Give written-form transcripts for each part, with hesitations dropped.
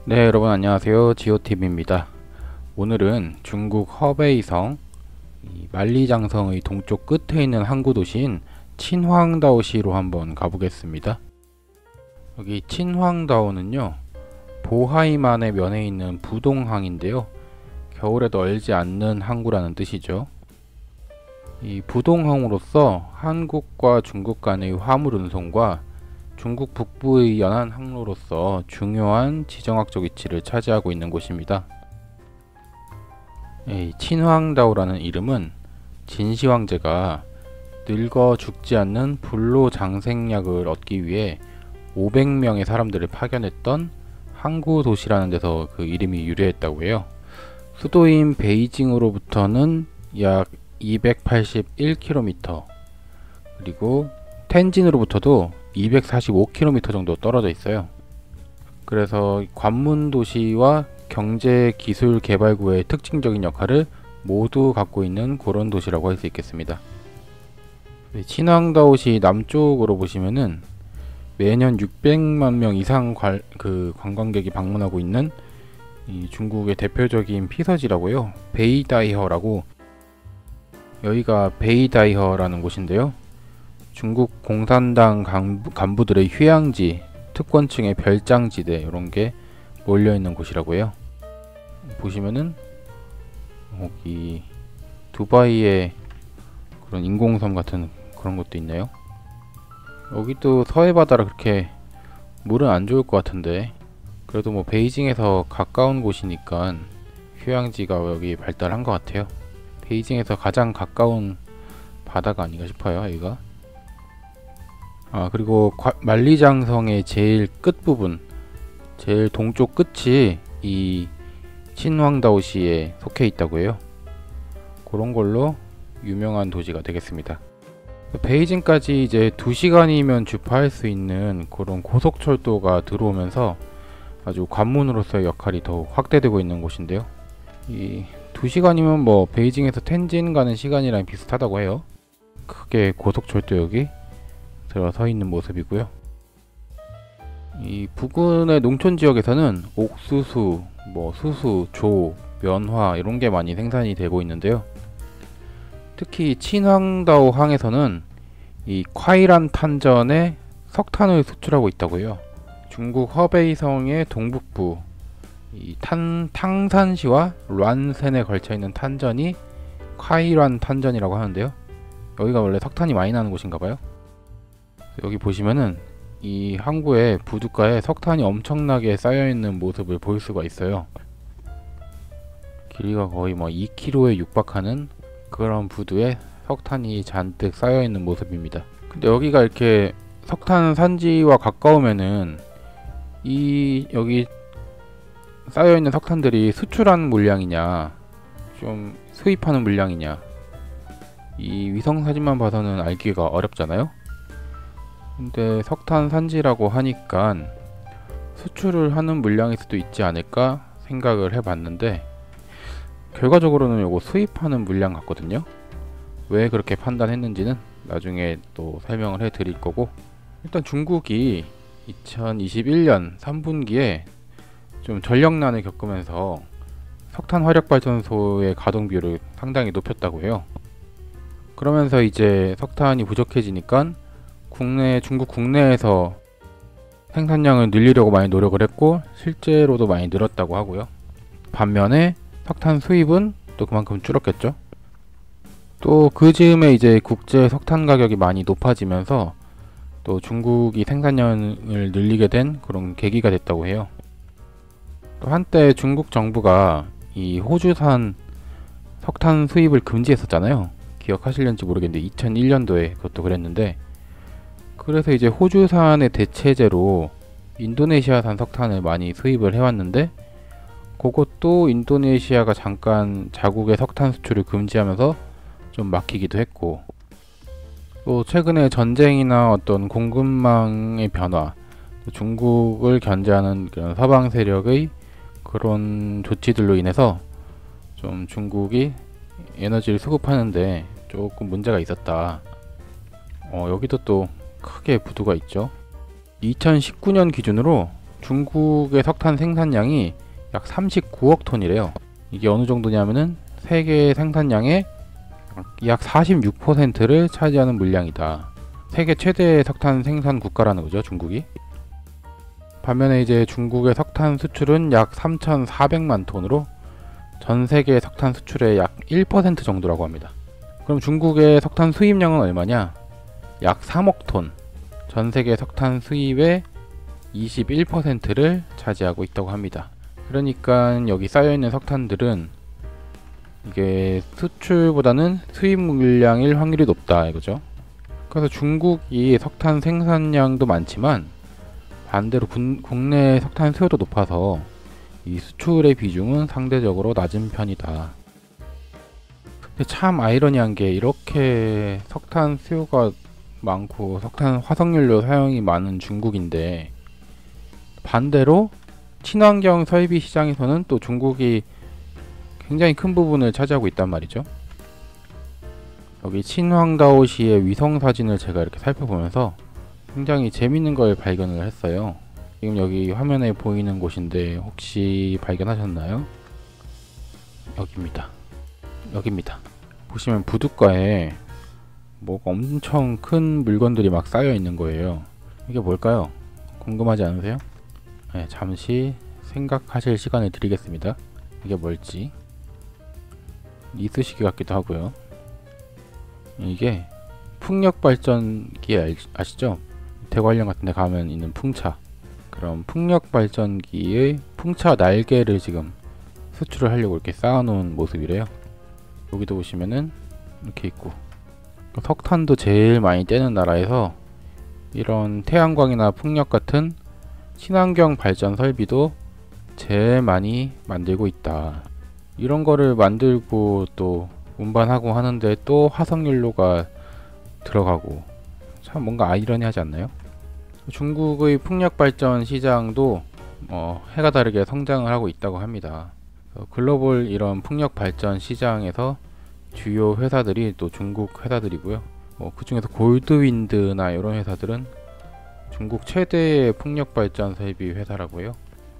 네, 여러분 안녕하세요. 지오TV입니다. 오늘은 중국 허베이성 만리장성의 동쪽 끝에 있는 항구 도시인 친황다오시로 한번 가보겠습니다. 여기 친황다오는요, 보하이만의 면에 있는 부동항인데요, 겨울에도 얼지 않는 항구라는 뜻이죠. 이 부동항으로서 한국과 중국 간의 화물 운송과 중국 북부의 연안 항로로서 중요한 지정학적 위치를 차지하고 있는 곳입니다. 친황다오라는 이름은 진시 황제가 늙어 죽지 않는 불로장생약을 얻기 위해 500명의 사람들을 파견했던 항구 도시라는 데서 그 이름이 유래했다고 해요. 수도인 베이징으로부터는 약 281km, 그리고 텐진으로부터도 245km 정도 떨어져 있어요. 그래서 관문 도시와 경제 기술 개발구의 특징적인 역할을 모두 갖고 있는 그런 도시라고 할 수 있겠습니다. 친황다오시 남쪽으로 보시면은 매년 600만 명 이상 관광객이 방문하고 있는 이 중국의 대표적인 피서지라고요. 베이다이허라고, 여기가 베이다이허라는 곳인데요, 중국 공산당 간부들의 휴양지, 특권층의 별장지대, 이런게 몰려있는 곳이라고 해요. 보시면은 여기 두바이의 그런 인공섬 같은 그런 것도 있네요. 여기도 서해바다라 그렇게 물은 안 좋을 것 같은데, 그래도 뭐 베이징에서 가까운 곳이니까 휴양지가 여기 발달한 것 같아요. 베이징에서 가장 가까운 바다가 아닌가 싶어요, 여기가. 그리고 만리장성의 제일 끝부분, 제일 동쪽 끝이 이 친황다오시에 속해 있다고 해요. 그런 걸로 유명한 도시가 되겠습니다. 베이징까지 이제 2시간이면 주파할 수 있는 그런 고속철도가 들어오면서 아주 관문으로서의 역할이 더 확대되고 있는 곳인데요, 이 2시간이면 뭐 베이징에서 텐진 가는 시간이랑 비슷하다고 해요. 크게 고속철도역이 들어서 있는 모습이고요. 이 부근의 농촌 지역에서는 옥수수, 수수, 조, 면화 이런 게 많이 생산이 되고 있는데요. 특히 친황다오 항에서는 이 콰이란 탄전에 석탄을 수출하고 있다고 해요. 중국 허베이성의 동북부 이 탕산시와 란센에 걸쳐 있는 탄전이 콰이란 탄전이라고 하는데요, 여기가 원래 석탄이 많이 나는 곳인가 봐요. 여기 보시면은 이 항구의 부둣가에 석탄이 엄청나게 쌓여있는 모습을 볼 수가 있어요. 길이가 거의 2km에 육박하는 그런 부두에 석탄이 잔뜩 쌓여있는 모습입니다. 근데 여기가 이렇게 석탄 산지와 가까우면은 여기 쌓여있는 석탄들이 수출하는 물량이냐 좀 수입하는 물량이냐, 이 위성사진만 봐서는 알기가 어렵잖아요. 근데 석탄 산지라고 하니까 수출을 하는 물량일 수도 있지 않을까 생각을 해봤는데, 결과적으로는 요거 수입하는 물량 같거든요. 왜 그렇게 판단했는지는 나중에 또 설명을 해드릴 거고, 일단 중국이 2021년 3분기에 좀 전력난을 겪으면서 석탄 화력발전소의 가동비율을 상당히 높였다고 해요. 그러면서 이제 석탄이 부족해지니까 중국 국내에서 생산량을 늘리려고 많이 노력을 했고, 실제로도 많이 늘었다고 하고요. 반면에 석탄 수입은 또 그만큼 줄었겠죠. 또 그 즈음에 이제 국제 석탄 가격이 많이 높아지면서 또 중국이 생산량을 늘리게 된 그런 계기가 됐다고 해요. 또 한때 중국 정부가 이 호주산 석탄 수입을 금지했었잖아요. 기억하실는지 모르겠는데 2001년도에 그것도 그랬는데, 그래서 이제 호주산의 대체제로 인도네시아산 석탄을 많이 수입을 해왔는데, 그것도 인도네시아가 잠깐 자국의 석탄 수출을 금지하면서 좀 막히기도 했고, 또 최근에 전쟁이나 어떤 공급망의 변화, 중국을 견제하는 그런 서방 세력의 그런 조치들로 인해서 좀 중국이 에너지를 수급하는데 조금 문제가 있었다. 여기도 또 크게 부두가 있죠. 2019년 기준으로 중국의 석탄 생산량이 약 39억 톤이래요. 이게 어느 정도냐면은 세계 생산량의 약 46%를 차지하는 물량이다. 세계 최대 석탄 생산 국가라는 거죠, 중국이. 반면에 이제 중국의 석탄 수출은 약 3,400만 톤으로 전 세계 석탄 수출의 약 1% 정도라고 합니다. 그럼 중국의 석탄 수입량은 얼마냐? 약 3억 톤. 전 세계 석탄 수입의 21%를 차지하고 있다고 합니다. 그러니까 여기 쌓여있는 석탄들은 이게 수출보다는 수입 물량일 확률이 높다 이거죠. 그래서 중국이 석탄 생산량도 많지만 반대로 국내 석탄 수요도 높아서 이 수출의 비중은 상대적으로 낮은 편이다. 근데 참 아이러니한 게 이렇게 석탄 수요가 많고 석탄 화석연료 사용이 많은 중국인데 반대로 친환경 설비 시장에서는 또 중국이 굉장히 큰 부분을 차지하고 있단 말이죠. 여기 친황다오시의 위성 사진을 제가 이렇게 살펴보면서 굉장히 재밌는 걸 발견을 했어요. 지금 여기 화면에 보이는 곳인데 혹시 발견하셨나요? 여기입니다. 보시면 부둣가에 뭐가 엄청 큰 물건들이 막 쌓여 있는 거예요. 이게 뭘까요? 궁금하지 않으세요? 네, 잠시 생각하실 시간을 드리겠습니다. 이게 뭘지. 이쑤시개 같기도 하고요. 이게 풍력발전기 아시죠? 대관령 같은 데 가면 있는 풍차. 그럼 풍력발전기의 풍차 날개를 지금 수출을 하려고 이렇게 쌓아놓은 모습이래요. 여기도 보시면은 이렇게 있고, 석탄도 제일 많이 떼는 나라에서 이런 태양광이나 풍력 같은 친환경 발전 설비도 제일 많이 만들고 있다. 이런 거를 만들고 또 운반하고 하는데 또 화석연료가 들어가고 참 뭔가 아이러니하지 않나요? 중국의 풍력 발전 시장도 해가 다르게 성장을 하고 있다고 합니다. 글로벌 이런 풍력 발전 시장에서 주요 회사들이 또 중국 회사들이고요. 그 중에서 골드윈드나 이런 회사들은 중국 최대의 풍력 발전 설비 회사라고요.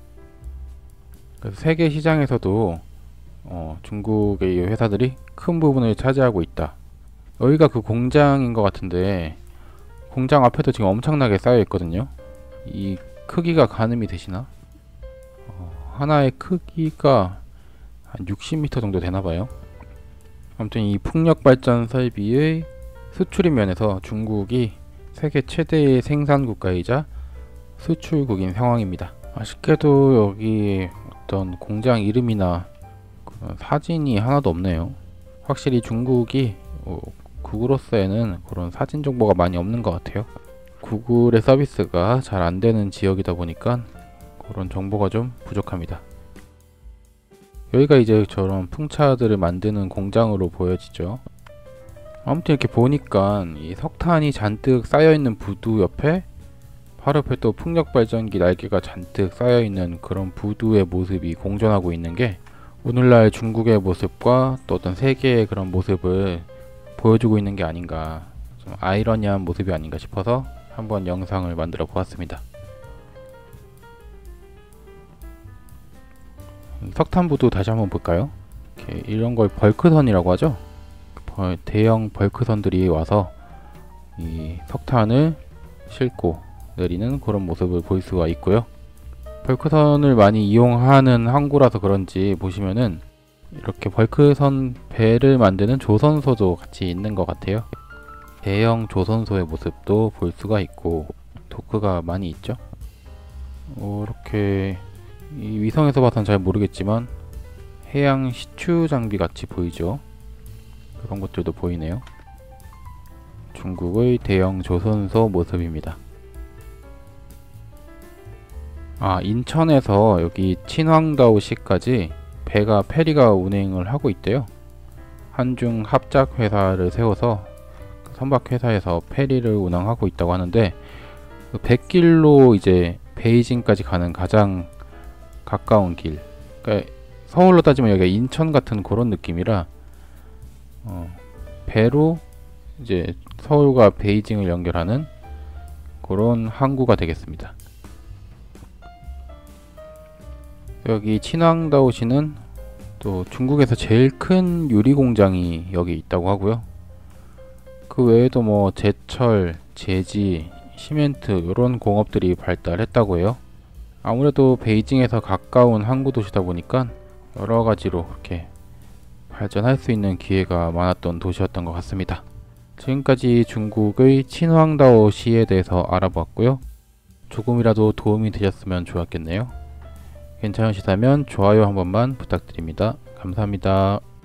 그래서 세계 시장에서도 중국의 회사들이 큰 부분을 차지하고 있다. 여기가 그 공장인 것 같은데 공장 앞에도 지금 엄청나게 쌓여 있거든요. 이 크기가 가늠이 되시나? 하나의 크기가 한 60m 정도 되나봐요. 아무튼 이 풍력 발전 설비의 수출입 면에서 중국이 세계 최대의 생산 국가이자 수출국인 상황입니다. 아쉽게도 여기 어떤 공장 이름이나 그런 사진이 하나도 없네요. 확실히 중국이 구글어스에는 그런 사진 정보가 많이 없는 것 같아요. 구글의 서비스가 잘 안되는 지역이다 보니까 그런 정보가 좀 부족합니다. 여기가 이제 저런 풍차들을 만드는 공장으로 보여지죠. 아무튼 이렇게 보니까 이 석탄이 잔뜩 쌓여있는 부두 옆에 바로 옆에 또 풍력발전기 날개가 잔뜩 쌓여있는 그런 부두의 모습이 공존하고 있는 게 오늘날 중국의 모습과 또 어떤 세계의 그런 모습을 보여주고 있는 게 아닌가, 좀 아이러니한 모습이 아닌가 싶어서 한번 영상을 만들어 보았습니다. 석탄부두 다시 한번 볼까요? 이런 걸 벌크선이라고 하죠. 대형 벌크선들이 와서 이 석탄을 싣고 내리는 그런 모습을 볼 수가 있고요. 벌크선을 많이 이용하는 항구라서 그런지 보시면은 이렇게 벌크선 배를 만드는 조선소도 같이 있는 것 같아요. 대형 조선소의 모습도 볼 수가 있고 도크가 많이 있죠. 이렇게 이 위성에서 봐서는 잘 모르겠지만 해양 시추 장비 같이 보이죠. 그런 것들도 보이네요. 중국의 대형 조선소 모습입니다. 인천에서 여기 친황다오시까지 페리가 운행을 하고 있대요. 한중 합작 회사를 세워서 선박 회사에서 페리를 운항하고 있다고 하는데 100길로 이제 베이징까지 가는 가장 가까운 길. 그러니까 서울로 따지면 여기가 인천 같은 그런 느낌이라 배로 이제 서울과 베이징을 연결하는 그런 항구가 되겠습니다. 여기 친황다오시는 또 중국에서 제일 큰 유리 공장이 여기 있다고 하고요. 그 외에도 뭐 제철, 제지, 시멘트 이런 공업들이 발달했다고 해요. 아무래도 베이징에서 가까운 항구 도시다 보니까 여러 가지로 이렇게 발전할 수 있는 기회가 많았던 도시였던 것 같습니다. 지금까지 중국의 친황다오시에 대해서 알아보았고요. 조금이라도 도움이 되셨으면 좋았겠네요. 괜찮으시다면 좋아요 한 번만 부탁드립니다. 감사합니다.